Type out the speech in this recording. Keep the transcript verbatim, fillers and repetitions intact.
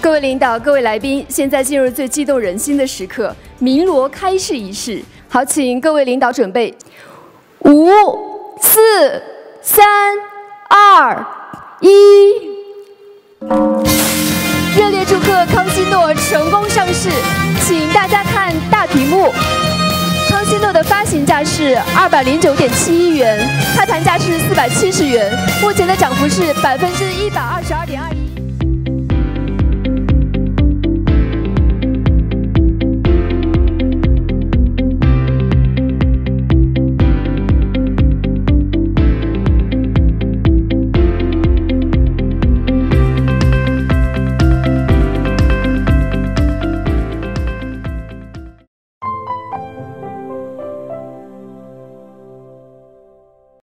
各位领导、各位来宾，现在进入最激动人心的时刻——鸣锣开市仪式。好，请各位领导准备，五、四、三、二、一。热烈祝贺康希诺成功上市，请大家看大屏幕。康希诺的发行价是二百零九点七一元，开盘价是四百七十元，目前的涨幅是百分之一百二十二点二一。